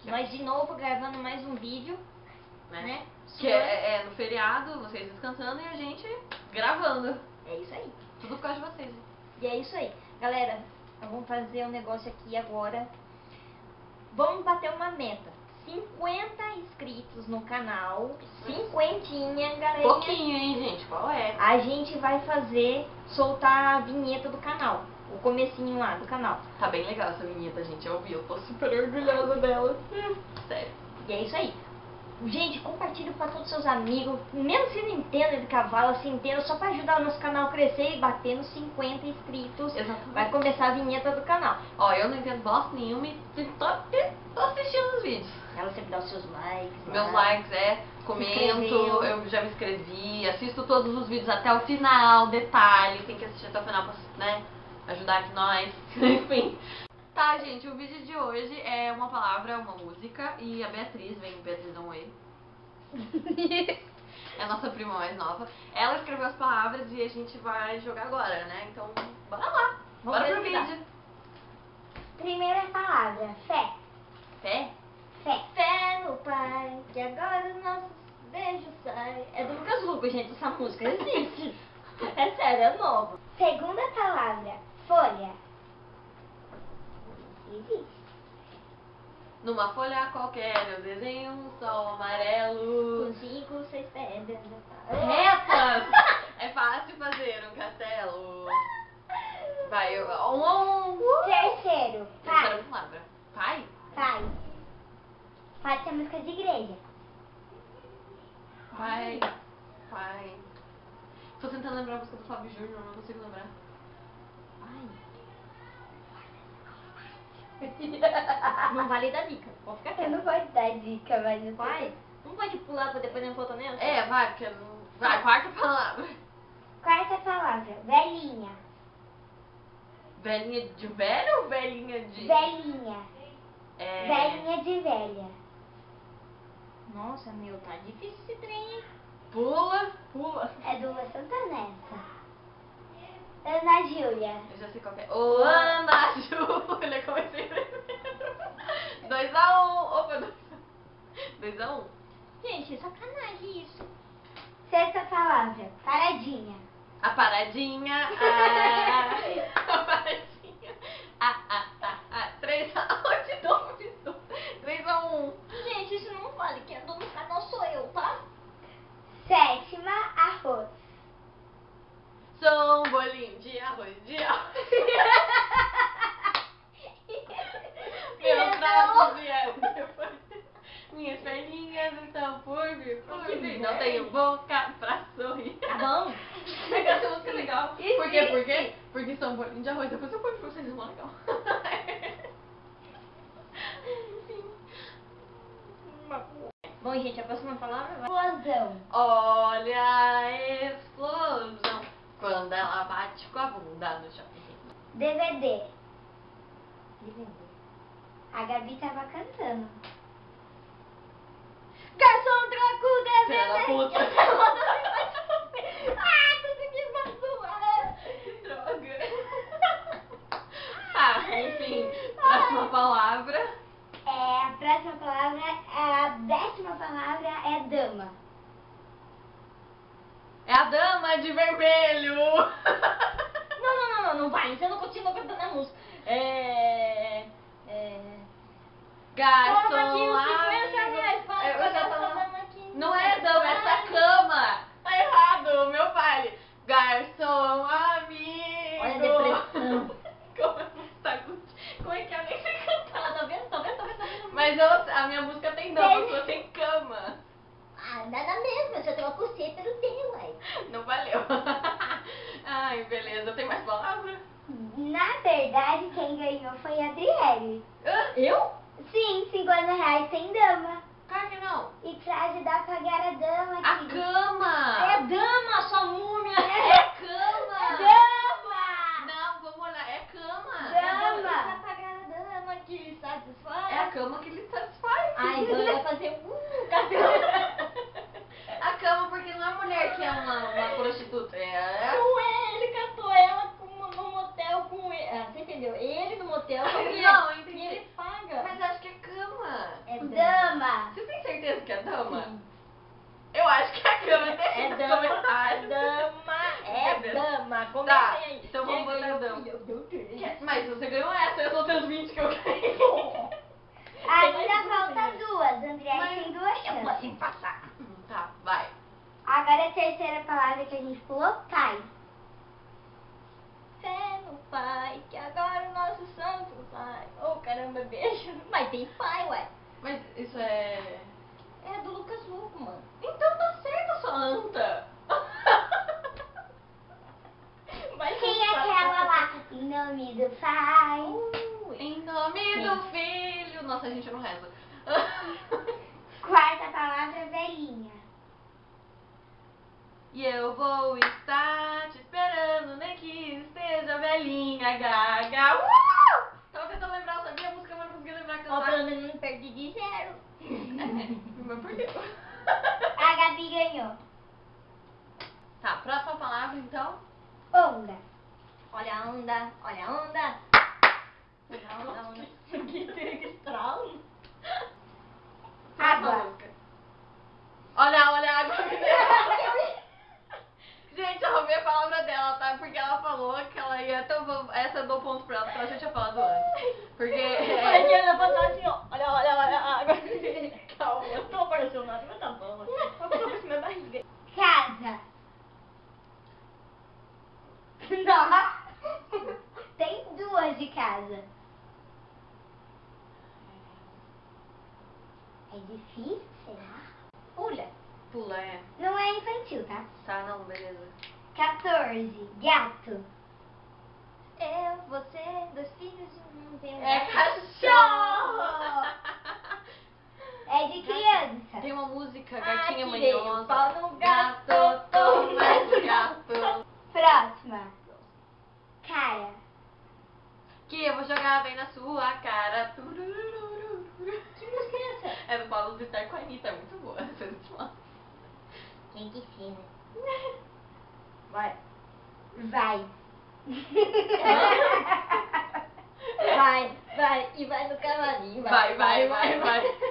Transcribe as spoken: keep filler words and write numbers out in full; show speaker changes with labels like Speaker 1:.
Speaker 1: Nós de novo gravando mais um vídeo, né? né?
Speaker 2: Que é, é no feriado, vocês descansando e a gente gravando.
Speaker 1: É isso aí.
Speaker 2: Tudo por causa de vocês.
Speaker 1: E é isso aí. Galera, vamos fazer um negócio aqui agora. Vamos bater uma meta. cinquenta inscritos no canal. Cinquentinha, galera.
Speaker 2: Pouquinho, hein, gente? Qual é?
Speaker 1: A gente vai fazer, soltar a vinheta do canal. O comecinho lá do canal.
Speaker 2: Tá bem legal essa vinheta, gente. Eu ouvi, eu tô super orgulhosa dela. Sério.
Speaker 1: E é isso aí. Gente, compartilha para todos os seus amigos. Mesmo se não entenda de cavalo, se entenda, só para ajudar o nosso canal a crescer e bater nos cinquenta inscritos.
Speaker 2: Exatamente.
Speaker 1: Vai começar a vinheta do canal.
Speaker 2: Ó, eu não entendo bosta nenhuma e tô, tô assistindo os vídeos.
Speaker 1: Ela sempre dá os seus likes.
Speaker 2: Meus
Speaker 1: lá.
Speaker 2: likes, é, comento, eu já me inscrevi, assisto todos os vídeos até o final, detalhe, tem que assistir até o final pra, né, ajudar aqui nós, enfim. Tá, gente, o vídeo de hoje é uma palavra, uma música, e a Beatriz, vem Beatriz dá um oi. É a nossa prima mais nova. Ela escreveu as palavras e a gente vai jogar agora, né? Então, bora lá,
Speaker 1: Vamos
Speaker 2: bora pro
Speaker 1: ver o que
Speaker 2: vídeo.
Speaker 3: Primeira palavra, fé.
Speaker 2: Fé?
Speaker 3: Fé.
Speaker 1: Fé no Pai, que agora os nossos beijos saem. É do Lucas Luco, gente, essa música existe. É sério, é novo.
Speaker 3: Segunda palavra, folha. Existe.
Speaker 2: Numa folha qualquer eu desenho um sol amarelo.
Speaker 1: Com cinco, seis pedras.
Speaker 2: Retas! É fácil fazer um castelo. Vai, eu, um a um.
Speaker 3: Terceiro,
Speaker 2: Terceira
Speaker 3: pai.
Speaker 2: palavra. Pai?
Speaker 3: Pai. Pode ser música de igreja.
Speaker 2: Pai. Pai. Tô tentando lembrar a música do Fábio Júnior, não consigo lembrar.
Speaker 1: Não vale dar dica, pode ficar
Speaker 3: Eu
Speaker 1: quieto.
Speaker 3: não vou te dar dica, mas eu
Speaker 1: Pai, não pode pular pra depois não voltar nessa?
Speaker 2: É, vai, porque não... Vai, quarta palavra.
Speaker 3: Quarta palavra, velhinha.
Speaker 2: Velhinha de velho ou velhinha de...
Speaker 3: Velhinha.
Speaker 2: É...
Speaker 3: Velhinha de velha.
Speaker 1: Nossa, meu, tá difícil esse trem, hein?
Speaker 2: Pula, pula.
Speaker 3: É do Lua Santa Nessa. Ana Júlia.
Speaker 2: Eu já sei qual que é. Ô, Ana Júlia, comecei primeiro. dois a um. Opa, dois a um.
Speaker 1: Gente, sacanagem isso.
Speaker 3: Sexta palavra, paradinha.
Speaker 2: A paradinha. A, a paradinha. A, a, a, a. três a um. De novo, de novo. três a um.
Speaker 1: Gente, isso não vale. Quem andou no canal sou eu, tá?
Speaker 3: Sétima, arroz.
Speaker 2: Sou um bolinho de arroz de arroz. Meus braços vieram depois. Minhas perninhas estão por vir, por vir. Não tenho boca pra sorrir.
Speaker 1: Tá bom?
Speaker 2: É que essa música é legal. Por quê?
Speaker 1: Existe.
Speaker 2: Por quê? Porque são um bolinho de arroz. Depois eu ponho pra vocês, é mó legal.
Speaker 1: Bom, gente, a próxima palavra vai...
Speaker 3: Explosão.
Speaker 2: Olha a explosão quando ela bate com a bunda no chão.
Speaker 3: D V D. A Gabi tava cantando.
Speaker 1: Garçom, troca o D V D!
Speaker 2: Filha da puta.
Speaker 1: Ah, consegui maçoar!
Speaker 2: Droga. Ah, enfim, próxima palavra.
Speaker 3: É, a próxima palavra, a décima palavra é dama.
Speaker 2: É a dama de vermelho.
Speaker 1: Não, não, não, não, não vai. Você não continua cantando a música. É... É...
Speaker 2: Garçom,
Speaker 1: Toma aqui os cinquenta
Speaker 2: amigo.
Speaker 1: reais, vai,
Speaker 2: Eu
Speaker 1: vai
Speaker 2: já
Speaker 1: essa
Speaker 2: tava-
Speaker 1: dama aqui.
Speaker 2: Não é dama, essa é cama. Tá errado, meu pai. Garçom, amigo.
Speaker 1: Olha a depressão.
Speaker 2: Como é que tá? Como é que eu nem sei cantar?
Speaker 1: Tá vendo? Tá vendo? Tá vendo? Tá vendo?
Speaker 2: Mas eu, a minha música tem dama, a sua tem cama.
Speaker 1: Ah, nada mesmo. Se eu tenho uma pulseira, eu tenho, ué.
Speaker 2: Não valeu. Ai, beleza. Tem mais palavra?
Speaker 3: Na verdade, quem ganhou foi a Adriele.
Speaker 2: Hã?
Speaker 1: Eu?
Speaker 3: Sim, cinquenta reais tem dama.
Speaker 2: Claro que não.
Speaker 3: E pra ajudar a pagar a dama,
Speaker 2: A
Speaker 3: querido.
Speaker 2: cama.
Speaker 1: É dama, sua múmia.
Speaker 2: É cama.
Speaker 3: Dama!
Speaker 2: Não, vamos olhar. É cama.
Speaker 3: Dama.
Speaker 1: Vai pagar a dama que satisfaz.
Speaker 2: É a cama que lhe satisfaz.
Speaker 1: Ah, então ele vai fazer um cabelo.
Speaker 2: A cama porque não é a mulher que é uma, uma prostituta. É...
Speaker 1: Não é, ele catou ela com- no motel com ele. Ah, você entendeu? Ele no motel com ele.
Speaker 2: Não, entendi.
Speaker 1: E ele paga.
Speaker 2: Mas acho que é cama.
Speaker 3: É
Speaker 1: comentem
Speaker 2: Tá,
Speaker 1: aí.
Speaker 2: então
Speaker 1: Quem
Speaker 2: vamos
Speaker 1: ganhou?
Speaker 2: botadão.
Speaker 1: Eu dei três.
Speaker 2: Mas você ganhou essa, eu sou teus vinte que eu ganhei.
Speaker 3: Ainda falta duas. André
Speaker 2: Mas
Speaker 3: tem duas
Speaker 1: Eu vou
Speaker 3: chances.
Speaker 1: assim passar.
Speaker 2: Tá, vai.
Speaker 3: Agora a terceira palavra que a gente pulou, pai.
Speaker 1: Fé no pai, que agora o nosso santo vai. Oh, caramba, beijo. Mas tem pai, ué.
Speaker 2: Mas isso é...
Speaker 1: É do Lucas Luckman.
Speaker 2: Então tá certo, sua anta.
Speaker 1: Mas
Speaker 3: Tem
Speaker 1: não sabe.
Speaker 3: aquela lá, em nome do pai.
Speaker 1: Ui.
Speaker 2: Em nome do filho... Nossa, a gente não reza.
Speaker 3: Quarta palavra, velhinha.
Speaker 2: E eu vou estar te esperando, nem que esteja velhinha, gaga. Uh! Tava tentando lembrar, eu sabia a música, mas não consegui lembrar
Speaker 1: Ó,
Speaker 2: cantar.
Speaker 1: pelo menos não perdi de zero.
Speaker 2: É, mas perdeu.
Speaker 3: A Gabi ganhou.
Speaker 2: Tá, próxima palavra então.
Speaker 3: Onda.
Speaker 1: Olha a onda, olha a onda. Olha a onda, onda. Que estralo.
Speaker 2: Próxima
Speaker 3: Água.
Speaker 2: música. Olha, olha a água mineral. Gente, eu roubei a palavra dela, tá? Porque ela falou que ela ia... Então, essa eu dou ponto pra ela, porque ela já tinha falado antes. Porque...
Speaker 1: Olha que ela passou assim, ó. Olha, olha, olha a água. Calma, eu tô aparecendo nada, mas tá bom. Eu tô por cima da barriga.
Speaker 3: Casa. Nossa. Tem duas de casa. É difícil, será?
Speaker 1: Pula.
Speaker 2: Pula, é.
Speaker 3: Não é infantil, tá?
Speaker 2: Tá, não, beleza.
Speaker 3: quatorze. Gato.
Speaker 1: Eu, você, dois filhos e um tem um
Speaker 2: É
Speaker 1: gato.
Speaker 2: cachorro!
Speaker 3: É de criança.
Speaker 2: Tem uma música,
Speaker 1: Ah,
Speaker 2: Gatinha
Speaker 1: tirei o
Speaker 2: Manhosa.
Speaker 1: pau no gato,
Speaker 2: Gato, mais o gato.
Speaker 3: Próxima. Cara.
Speaker 2: Que eu vou jogar bem na sua cara. Turururu.
Speaker 1: Que música é essa?
Speaker 2: É do Paulo Vittar com a Anitta, é muito boa. Essa última.
Speaker 1: Quem que ensina?
Speaker 3: Vai. Vai.
Speaker 1: Vai, vai, e vai no cavalinho.
Speaker 2: Vai, vai, vai, vai.